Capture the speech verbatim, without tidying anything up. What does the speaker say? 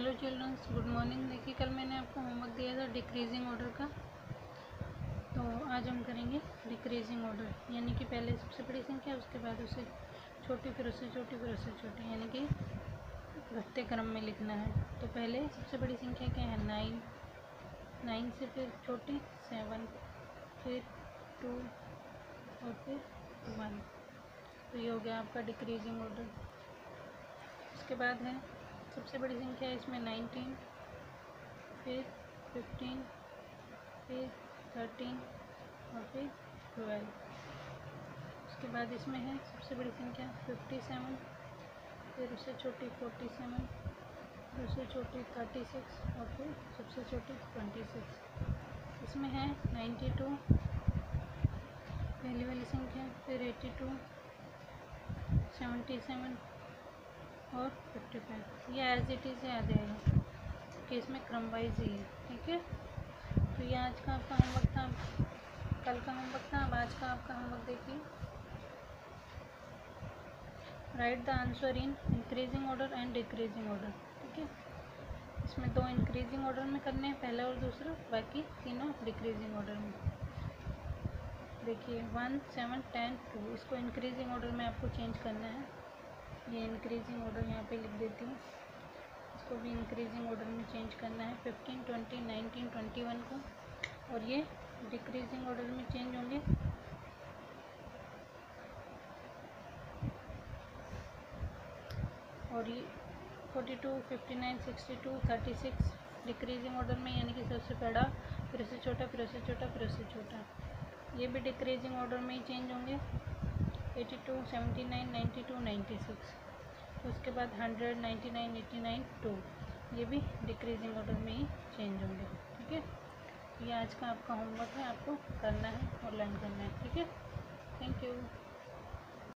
Hello children's, good morning. देखिए, कल मैंने आपको होमवर्क दिया था डिक्रीजिंग ऑर्डर का, तो आज हम करेंगे डिक्रीजिंग ऑर्डर, यानी कि पहले सबसे बड़ी संख्या, उसके बाद उससे छोटी, फिर उससे छोटी, फिर उससे छोटी, यानी कि घटते क्रम में लिखना है। तो पहले सबसे बड़ी संख्या क्या है? नाइन। नाइन से फिर छोटी सेवन, फिर टू और फिर वन। तो ये हो गया आपका डिक्रीजिंग ऑर्डर। उसके बाद है सबसे बड़ी संख्या है इसमें नाइनटीन, फिर फिफ्टीन, फिर थर्टीन और फिर ट्वेल्व। उसके बाद इसमें है सबसे बड़ी संख्या फिफ्टी सेवन, फिर उससे छोटी फोर्टी सेवन, फिर उससे छोटी थर्टी सिक्स और फिर सबसे छोटी ट्वेंटी सिक्स। इसमें है नाइन्टी टू पहली वाली संख्या, फिर एटी टू, सेवेंटी सेवन और फिफ्टी फाइव। ये एज इट इज़ याद आएगा कि इसमें क्रम वाइज ही है, ठीक है। तो ये आज का आपका होमवर्क था, कल का होमवर्क था। अब आज का आपका होमवर्क देखिए, write the answer in increasing order and decreasing order, ठीक है। इसमें दो इंक्रीजिंग ऑर्डर में करने हैं, पहला और दूसरा, बाकी तीनों डिक्रीजिंग ऑर्डर में। देखिए वन, सेवन, टेन, टू, इसको इंक्रीजिंग ऑर्डर में आपको चेंज करना है। ये इंक्रीजिंग ऑर्डर यहाँ पे लिख देती हूँ, इसको भी इंक्रीजिंग ऑर्डर में चेंज करना है। Fifteen, twenty, nineteen, twenty one को, और ये डिक्रीजिंग ऑर्डर में चेंज होंगे। और ये forty two, fifty nine, sixty two, thirty six decreasing order में, यानी कि सबसे बड़ा, फिर उससे छोटा, फिर उससे छोटा, फिर उससे छोटा। ये भी डिक्रीजिंग ऑर्डर में ही चेंज होंगे। Eighty two, seventy nine, ninety two, ninety six, उसके बाद hundred, ninety nine, eighty nine, two, ये भी डिक्रीजिंग ऑर्डर में ही चेंज होंगे, ठीक है। ये आज का आपका होमवर्क है, आपको करना है और लर्न करना है, ठीक है। Thank you.